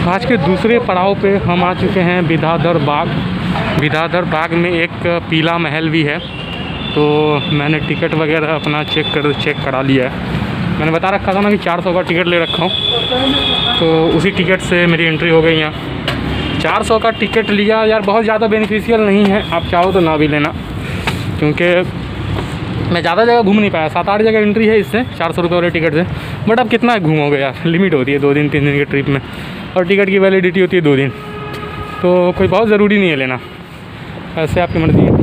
आज के दूसरे पड़ाव पे हम आ चुके हैं विद्याधर बाग। विद्याधर बाग में एक पीला महल भी है, तो मैंने टिकट वगैरह अपना चेक करा लिया है। मैंने बता रखा था ना कि 400 का टिकट ले रखा हूँ, तो उसी टिकट से मेरी एंट्री हो गई यहाँ। 400 का टिकट लिया यार, बहुत ज़्यादा बेनिफिशियल नहीं है, आप चाहो तो ना भी लेना, क्योंकि मैं ज़्यादा जगह घूम नहीं पाया। 7-8 जगह एंट्री है इससे 400 रुपये वाले टिकट से, बट अब कितना घूमोगे यार, लिमिट होती है 2 दिन 3 दिन की ट्रिप में, और टिकट की वैलिडिटी होती है 2 दिन, तो कोई बहुत ज़रूरी नहीं है लेना, ऐसे आपकी मर्ज़ी है।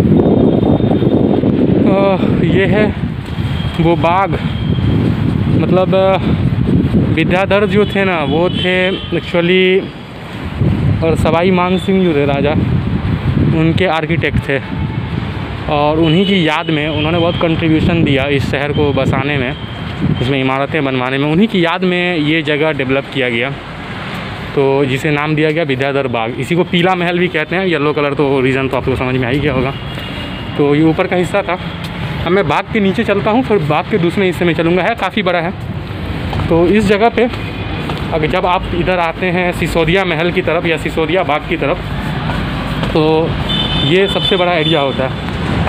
ये है वो बाग, मतलब विद्याधर जो थे ना वो थे एक्चुअली, और सवाई मान सिंह जो थे राजा, उनके आर्किटेक्ट थे, और उन्हीं की याद में उन्होंने बहुत कंट्रीब्यूशन दिया इस शहर को बसाने में, इसमें इमारतें बनवाने में। उन्हीं की याद में ये जगह डेवलप किया गया, तो जिसे नाम दिया गया विद्याधर बाग। इसी को पीला महल भी कहते हैं, येलो कलर, तो रीज़न तो आपको समझ में आ ही गया होगा। तो ये ऊपर का हिस्सा था। अब मैं बाग के नीचे चलता हूँ, फिर बाग के दूसरे हिस्से में चलूँगा, है काफ़ी बड़ा है। तो इस जगह पे अगर जब आप इधर आते हैं सिसोदिया महल की तरफ या सिसोदिया बाग की तरफ, तो ये सबसे बड़ा एरिया होता है।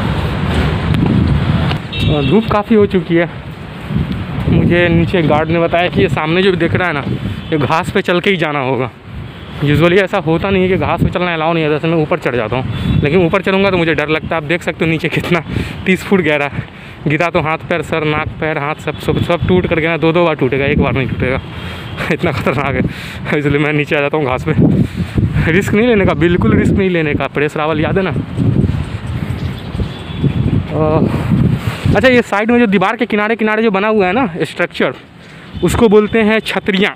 धूप काफ़ी हो चुकी है। मुझे नीचे गार्ड ने बताया कि ये सामने जो दिख रहा है ना, ये घास पे चल के ही जाना होगा। यूजुअली ऐसा होता नहीं है कि घास पे चलना अलाउ नहीं है, जैसे मैं ऊपर चढ़ जाता हूँ, लेकिन ऊपर चलूँगा तो मुझे डर लगता है। आप देख सकते हो नीचे कितना 30 फुट गहरा है। गिरा तो हाथ पैर, सर, नाक, पैर, हाथ सब टूट कर गया। 2 बार टूटेगा, एक बार नहीं टूटेगा, इतना खतरनाक है। इसलिए मैं नीचे आ जाता हूँ घास पे। रिस्क नहीं लेने का, बिल्कुल रिस्क नहीं लेने का। प्रेस रावल याद है ना? अच्छा, ये साइड में जो दीवार के किनारे जो बना हुआ है ना स्ट्रक्चर, उसको बोलते हैं छतरियाँ।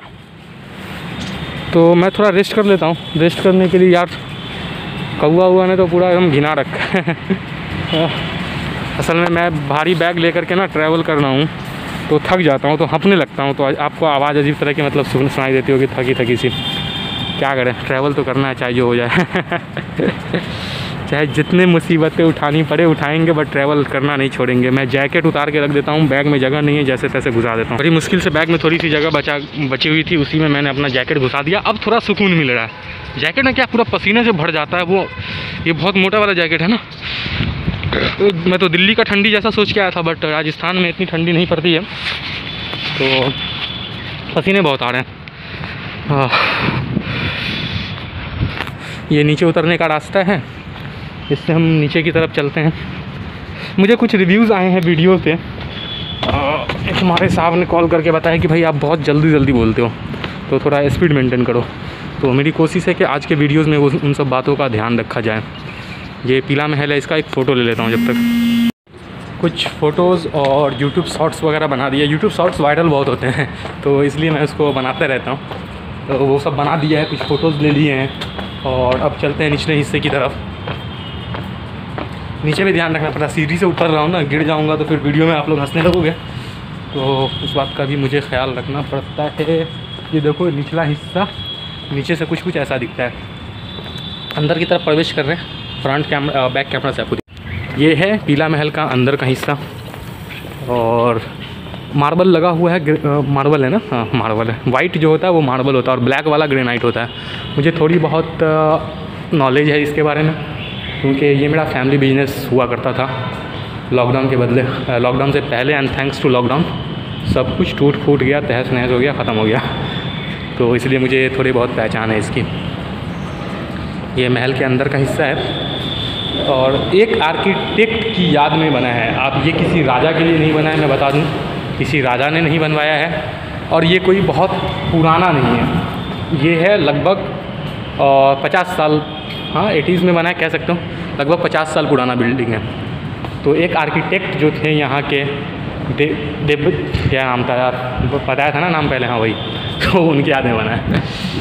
तो मैं थोड़ा रेस्ट कर लेता हूँ। रेस्ट करने के लिए यार कौआ हुआ ने तो पूरा एकदम घिना रखा है। असल में मैं भारी बैग लेकर के ना ट्रैवल कर रहा हूँ, तो थक जाता हूँ, तो हंपने लगता हूँ, तो आपको आवाज़ अजीब तरह की मतलब सुनाई देती होगी, थकी सी। क्या करें, ट्रैवल तो करना है, चाहे जो हो जाए। चाहे जितने मुसीबतें उठानी पड़े उठाएंगे, बट ट्रैवल करना नहीं छोड़ेंगे। मैं जैकेट उतार के रख देता हूँ, बैग में जगह नहीं है, जैसे तैसे घुसा देता हूँ। बड़ी मुश्किल से बैग में थोड़ी सी जगह बची हुई थी, उसी में मैंने अपना जैकेट घुसा दिया। अब थोड़ा सुकून मिल रहा है। जैकेट में क्या पूरा पसीने से भर जाता है, वो ये बहुत मोटा वाला जैकेट है ना। मैं तो दिल्ली का ठंडी जैसा सोच के आया था, बट राजस्थान में इतनी ठंडी नहीं पड़ती है, तो पसीने बहुत आ रहे हैं। ये नीचे उतरने का रास्ता है, इससे हम नीचे की तरफ चलते हैं। मुझे कुछ रिव्यूज़ आए हैं वीडियो पे। एक हमारे साहब ने कॉल करके बताया कि भाई आप बहुत जल्दी बोलते हो, तो थोड़ा स्पीड मेंटेन करो। तो मेरी कोशिश है कि आज के वीडियोज़ में उन सब बातों का ध्यान रखा जाए। ये पीला महल है, इसका एक फ़ोटो ले लेता हूँ जब तक। कुछ फ़ोटोज़ और यूट्यूब शॉर्ट्स वगैरह बना दिए। यूट्यूब शॉर्ट्स वायरल बहुत होते हैं, तो इसलिए मैं उसको बनाते रहता हूँ। तो वो सब बना दिया है, कुछ फ़ोटोज़ ले लिए हैं, और अब चलते हैं निचले हिस्से की तरफ। नीचे भी ध्यान रखना पड़ता है, सीढ़ी से उतर रहा हूँ ना, गिर जाऊँगा तो फिर वीडियो में आप लोग हंसने लगोगे, तो उस बात का भी मुझे ख्याल रखना पड़ता है। ये देखो निचला हिस्सा, नीचे से कुछ ऐसा दिखता है। अंदर की तरफ प्रवेश कर रहे हैं, फ्रंट कैमरा बैक कैमरा से आपको। ये है पीला महल का अंदर का हिस्सा, और मार्बल लगा हुआ है। मार्बल है ना? हाँ, मार्बल है। वाइट जो होता है वो मार्बल होता है, और ब्लैक वाला ग्रेनाइट होता है। मुझे थोड़ी बहुत नॉलेज है इसके बारे में, क्योंकि ये मेरा फैमिली बिजनेस हुआ करता था लॉकडाउन के बदले, लॉकडाउन से पहले। एंड थैंक्स टू लॉकडाउन सब कुछ टूट फूट गया, तहस नहस हो गया, ख़त्म हो गया, तो इसलिए मुझे थोड़ी बहुत पहचान है इसकी। ये महल के अंदर का हिस्सा है, और एक आर्किटेक्ट की याद में बना है। आप ये किसी राजा के लिए नहीं बना है, मैं बता दूं, किसी राजा ने नहीं बनवाया है, और ये कोई बहुत पुराना नहीं है। ये है लगभग 50 साल, हाँ 80s में बना है कह सकते हो, लगभग 50 साल पुराना बिल्डिंग है। तो एक आर्किटेक्ट जो थे यहाँ के, देव क्या नाम था यार, बताया था ना नाम पहले, हाँ वही, तो उनकी याद में बना है।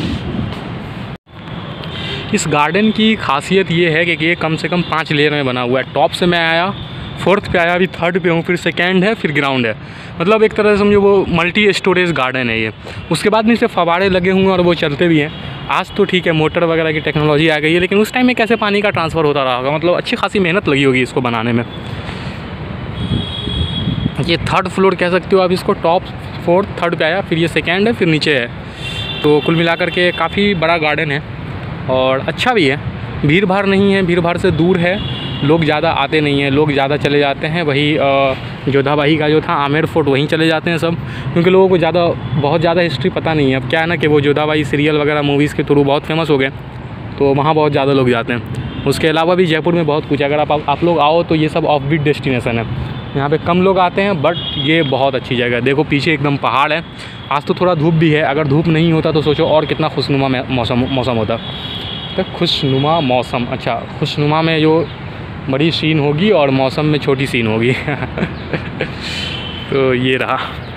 इस गार्डन की खासियत ये है कि ये कम से कम 5 लेयर में बना हुआ है। टॉप से मैं आया, 4th पे आया, अभी 3rd पे हूँ, फिर 2nd है, फिर ग्राउंड है। मतलब एक तरह से समझो वो मल्टी स्टोरेज गार्डन है ये। उसके बाद नीचे फवाड़े लगे हुए हैं, और वो चलते भी हैं। आज तो ठीक है, मोटर वगैरह की टेक्नोलॉजी आ गई है, लेकिन उस टाइम में कैसे पानी का ट्रांसफ़र होता रहा होगा, मतलब अच्छी खासी मेहनत लगी होगी इसको बनाने में। ये 3rd फ्लोर कह सकते हो आप इसको, टॉप 4th 3rd पे आया, फिर ये 2nd है, फिर नीचे है। तो कुल मिलाकर के काफ़ी बड़ा गार्डन है और अच्छा भी है। भीड़ भाड़ नहीं है, भीड़ भाड़ से दूर है, लोग ज़्यादा आते नहीं हैं, लोग ज़्यादा चले जाते हैं वही जोधाबाई का जो था आमेर फोर्ट वहीं चले जाते हैं सब, क्योंकि लोगों को बहुत ज़्यादा हिस्ट्री पता नहीं है। अब क्या है ना कि वो जोधाबाई सीरियल वगैरह मूवीज़ के थ्रू बहुत फेमस हो गए, तो वहाँ बहुत ज़्यादा लोग जाते हैं। उसके अलावा भी जयपुर में बहुत कुछ है, अगर आप लोग आओ तो ये सब ऑफ बीट डेस्टिनेशन है, यहाँ पे कम लोग आते हैं, बट ये बहुत अच्छी जगह है। देखो पीछे एकदम पहाड़ है। आज तो थोड़ा धूप भी है, अगर धूप नहीं होता तो सोचो और कितना खुशनुमा मौसम होता। तो खुशनुमा मौसम, अच्छा खुशनुमा में जो बड़ी सीन होगी और मौसम में छोटी सीन होगी तो ये रहा।